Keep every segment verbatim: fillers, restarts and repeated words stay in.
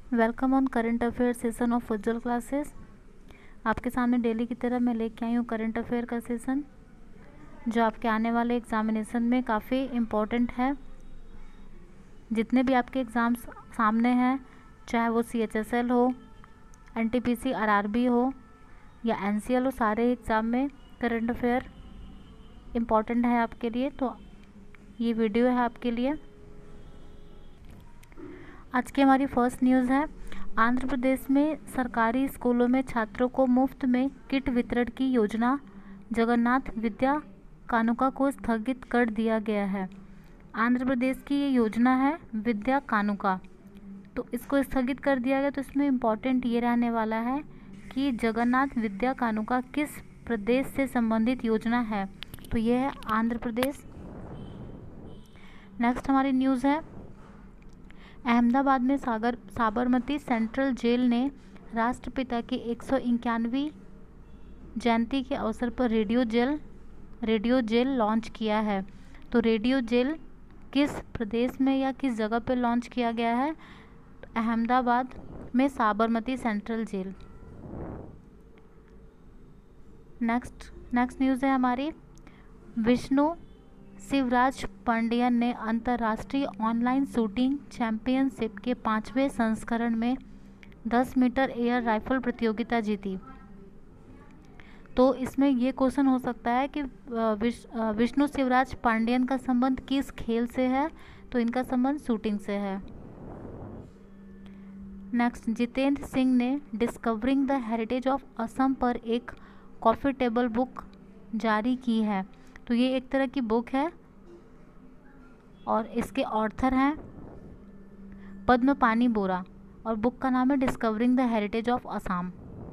Welcome on current affair session of Ujjwal classes. आपके सामने daily की तरह मैं लेके आई हूँ करंट अफेयर का सेशन, जो आपके आने वाले एग्जामिनेशन में काफ़ी इम्पोर्टेंट है। जितने भी आपके एग्ज़ाम्स सामने हैं, चाहे वो सी एच एस एल हो, N T P C, R R B हो या एन सी एल हो, सारे एग्ज़ाम में करंट अफेयर इम्पॉर्टेंट है आपके लिए। तो ये वीडियो है आपके लिए। आज की हमारी फर्स्ट न्यूज़ है, आंध्र प्रदेश में सरकारी स्कूलों में छात्रों को मुफ्त में किट वितरण की योजना जगन्नाथ विद्या कानुका को स्थगित कर दिया गया है। आंध्र प्रदेश की ये योजना है विद्या कानुका, तो इसको स्थगित कर दिया गया। तो इसमें इम्पॉर्टेंट ये रहने वाला है कि जगन्नाथ विद्या कानुका किस प्रदेश से संबंधित योजना है, तो ये है आंध्र प्रदेश। नेक्स्ट हमारी न्यूज़ है, अहमदाबाद में सागर साबरमती सेंट्रल जेल ने राष्ट्रपिता की एक सौ इक्यानवीं जयंती के अवसर पर radio jail radio jail launch किया है। तो रेडियो जेल किस प्रदेश में या किस जगह पर लॉन्च किया गया है? तो अहमदाबाद में Sabarmati central jail. Next next news है हमारी, विष्णु शिवराज पांडियन ने अंतर्राष्ट्रीय ऑनलाइन शूटिंग चैंपियनशिप के पाँचवें संस्करण में दस मीटर एयर राइफल प्रतियोगिता जीती। तो इसमें ये क्वेश्चन हो सकता है कि विश, विष्णु शिवराज पांडियन का संबंध किस खेल से है? तो इनका संबंध शूटिंग से है। नेक्स्ट, जितेंद्र सिंह ने discovering the heritage of Assam पर एक कॉफ़ी टेबल बुक जारी की है। तो ये एक तरह की बुक है और इसके ऑथर हैं पद्मपानी बोरा और बुक का नाम है discovering the heritage of Assam.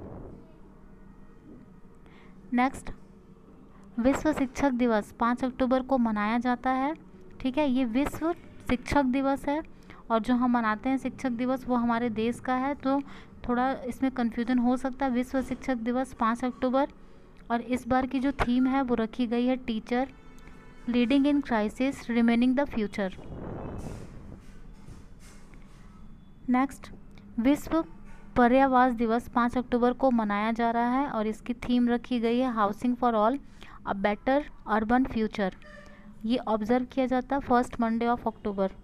Next, विश्व शिक्षक दिवस पाँच अक्टूबर को मनाया जाता है। ठीक है, ये विश्व शिक्षक दिवस है और जो हम मनाते हैं शिक्षक दिवस वो हमारे देश का है, तो थोड़ा इसमें कन्फ्यूजन हो सकता है। विश्व शिक्षक दिवस पाँच अक्टूबर, और इस बार की जो थीम है वो रखी गई है teacher leading in crisis remaining the future. Next, विश्व पर्यावरण दिवस पाँच अक्टूबर को मनाया जा रहा है और इसकी थीम रखी गई है housing for all a better urban future. ये ऑब्जर्व किया जाता है first Monday of October.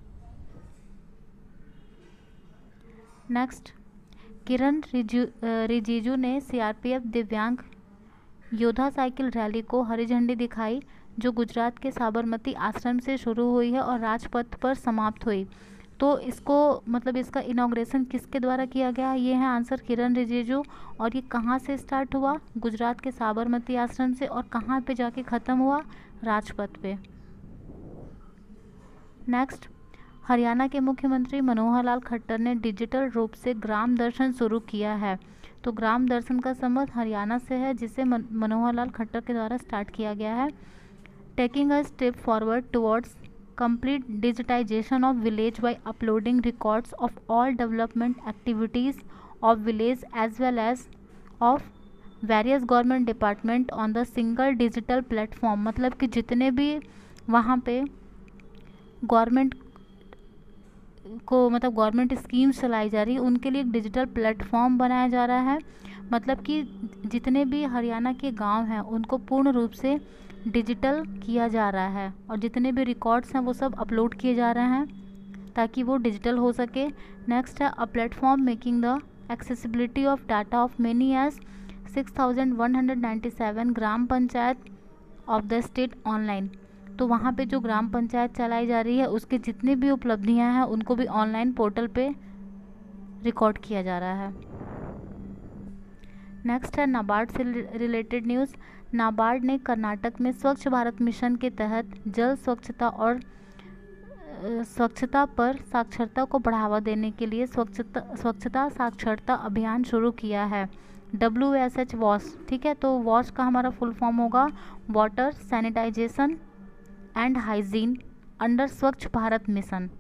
Next, Kiren Rijiju ने सी आर पी एफ दिव्यांग योद्धा साइकिल रैली को हरी झंडी दिखाई, जो गुजरात के साबरमती आश्रम से शुरू हुई है और राजपथ पर समाप्त हुई। तो इसको मतलब इसका इनॉग्रेशन किसके द्वारा किया गया? ये है आंसर किरण रिजिजू। और ये कहाँ से स्टार्ट हुआ? गुजरात के साबरमती आश्रम से। और कहाँ पे जाके ख़त्म हुआ? राजपथ पे। नेक्स्ट, हरियाणा के मुख्यमंत्री मनोहर लाल खट्टर ने डिजिटल रूप से ग्राम दर्शन शुरू किया है। तो ग्राम दर्शन का संबंध हरियाणा से है, जिसे मनोहर लाल खट्टर के द्वारा स्टार्ट किया गया है। Taking a step forward towards complete digitisation of village by uploading records of all development activities of village as well as of various government department on the single digital platform. मतलब कि जितने भी वहाँ पे government को मतलब government schemes चलाई जा रही है उनके लिए एक डिजिटल प्लेटफॉर्म बनाया जा रहा है। मतलब कि जितने भी हरियाणा के गांव हैं उनको पूर्ण रूप से डिजिटल किया जा रहा है और जितने भी रिकॉर्ड्स हैं वो सब अपलोड किए जा रहे हैं ताकि वो डिजिटल हो सके। नेक्स्ट है, a platform making the accessibility of data of many as six thousand one hundred ninety seven gram panchayat of the state online. तो वहाँ पे जो ग्राम पंचायत चलाई जा रही है उसकी जितनी भी उपलब्धियाँ हैं उनको भी ऑनलाइन पोर्टल पे रिकॉर्ड किया जा रहा है। नेक्स्ट है नाबार्ड से रिलेटेड न्यूज़। नाबार्ड ने कर्नाटक में स्वच्छ भारत मिशन के तहत जल स्वच्छता और स्वच्छता पर साक्षरता को बढ़ावा देने के लिए स्वच्छता स्वच्छता साक्षरता अभियान शुरू किया है। W S H wash. ठीक है, तो वॉश का हमारा फुल फॉर्म होगा water sanitisation and hygiene under Swachh Bharat mission.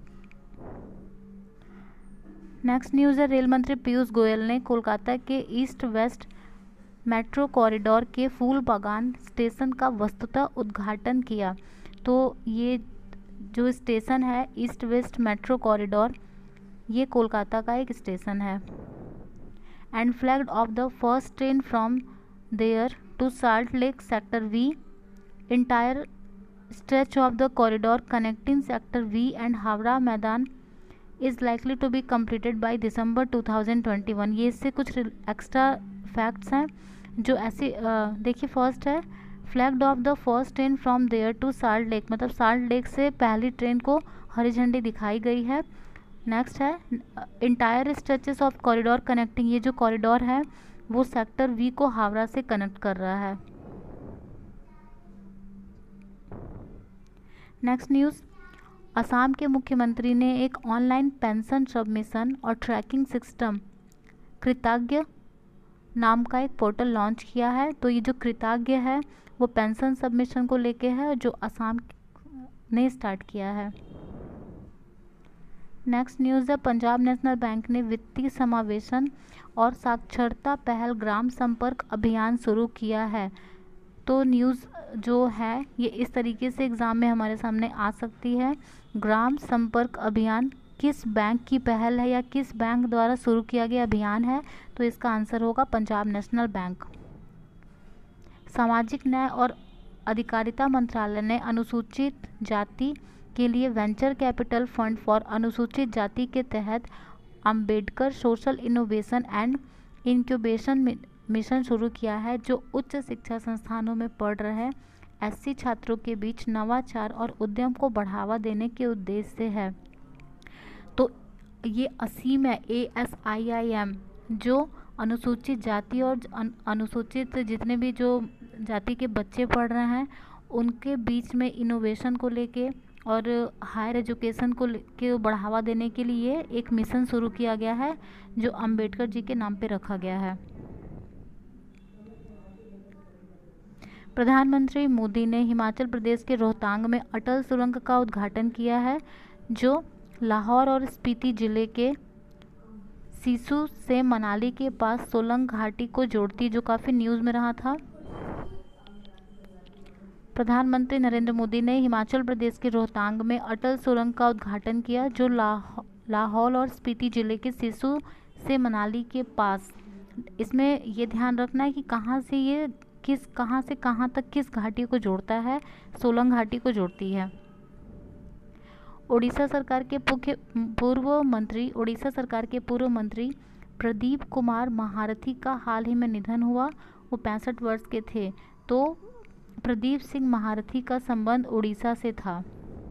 Next news है, रेल मंत्री पीयूष गोयल ने कोलकाता के ईस्ट वेस्ट मेट्रो कॉरिडोर के फूल बागान स्टेशन का वस्तुतः उद्घाटन किया। तो ये जो स्टेशन है ईस्ट वेस्ट मेट्रो कॉरिडोर, ये कोलकाता का एक स्टेशन है। And flagged off the first train from there to Salt Lake sector V. Entire stretch of the corridor connecting sector V and Howrah Maidan is likely to be completed by December two thousand twenty one. ये इससे कुछ extra facts हैं जो ऐसे देखिए। First है flagged off the first train from there to Salt Lake, मतलब Salt Lake से पहली ट्रेन को हरी झंडी दिखाई गई है। नेक्स्ट है entire stretches of corridor connecting, ये जो कॉरिडोर है वो सेक्टर वी को हावड़ा से कनेक्ट कर रहा है। नेक्स्ट न्यूज़, असम के मुख्यमंत्री ने एक ऑनलाइन पेंशन सबमिशन और ट्रैकिंग सिस्टम कृतज्ञ नाम का एक पोर्टल लॉन्च किया है। तो ये जो कृतज्ञ है वो पेंशन सबमिशन को लेके है जो असम ने स्टार्ट किया है। नेक्स्ट न्यूज़ है, पंजाब नेशनल बैंक ने वित्तीय समावेशन और साक्षरता पहल ग्राम संपर्क अभियान शुरू किया है। तो न्यूज़ जो है ये इस तरीके से एग्ज़ाम में हमारे सामने आ सकती है। ग्राम संपर्क अभियान किस बैंक की पहल है या किस बैंक द्वारा शुरू किया गया अभियान है? तो इसका आंसर होगा पंजाब नेशनल बैंक। सामाजिक न्याय और अधिकारिता मंत्रालय ने अनुसूचित जाति के लिए वेंचर कैपिटल फंड फॉर अनुसूचित जाति के तहत Ambedkar social innovation and incubation mission शुरू किया है, जो उच्च शिक्षा संस्थानों में पढ़ रहे एससी छात्रों के बीच नवाचार और उद्यम को बढ़ावा देने के उद्देश्य से है। तो ये असीम है, A S I I am, जो अनुसूचित जाति और अनुसूचित जितने भी जो जाति के बच्चे पढ़ रहे हैं उनके बीच में इनोवेशन को लेके और हायर एजुकेशन को के बढ़ावा देने के लिए एक मिशन शुरू किया गया है जो अंबेडकर जी के नाम पे रखा गया है। प्रधानमंत्री मोदी ने हिमाचल प्रदेश के रोहतांग में अटल सुरंग का उद्घाटन किया है, जो लाहौर और स्पीति जिले के सिसु से मनाली के पास सोलंग घाटी को जोड़ती, जो काफ़ी न्यूज़ में रहा था। प्रधानमंत्री नरेंद्र मोदी ने हिमाचल प्रदेश के रोहतांग में अटल सुरंग का उद्घाटन किया, जो लाह लाहौर और स्पीति जिले के सिसु से मनाली के पास। इसमें ये ध्यान रखना है कि कहाँ से ये किस कहाँ से कहाँ तक किस घाटी को जोड़ता है, सोलंग घाटी को जोड़ती है। ओडिशा सरकार के मुख्य पूर्व मंत्री ओडिशा सरकार के पूर्व मंत्री प्रदीप कुमार महारथी का हाल ही में निधन हुआ। वो पैंसठ वर्ष के थे। तो प्रदीप सिंह महारथी का संबंध उड़ीसा से था।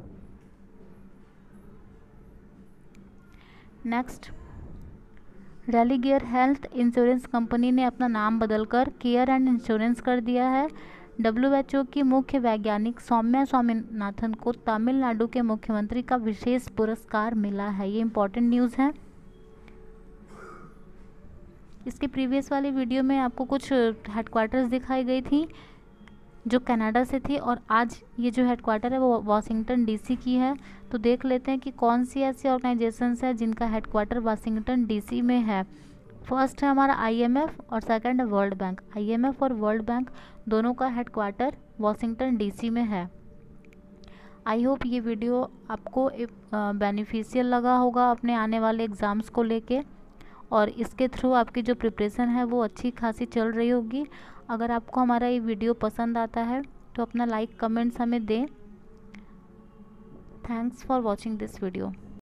Next, Religare health insurance company ने अपना नाम बदलकर केयर एंड इंश्योरेंस कर दिया है। डब्ल्यू एच ओ की मुख्य वैज्ञानिक सौम्या स्वामीनाथन को तमिलनाडु के मुख्यमंत्री का विशेष पुरस्कार मिला है। ये इंपॉर्टेंट न्यूज़ है। इसके प्रीवियस वाली वीडियो में आपको कुछ हेडक्वार्टर्स दिखाई गई थी जो कनाडा से थी, और आज ये जो हेडक्वार्टर है वो वाशिंगटन डीसी की है। तो देख लेते हैं कि कौन सी ऐसी ऑर्गेनाइजेशंस है जिनका हेडक्वार्टर वाशिंगटन डीसी में है। फर्स्ट है हमारा आईएमएफ और सेकंड है वर्ल्ड बैंक। आईएमएफ और वर्ल्ड बैंक दोनों का हेडक्वार्टर वाशिंगटन डीसी में है। आई होप ये वीडियो आपको बेनिफिशियल लगा होगा अपने आने वाले एग्ज़ाम्स को लेके, और इसके थ्रू आपकी जो प्रिपरेशन है वो अच्छी खासी चल रही होगी। अगर आपको हमारा ये वीडियो पसंद आता है तो अपना लाइक कमेंट्स हमें दें। Thanks for watching this video.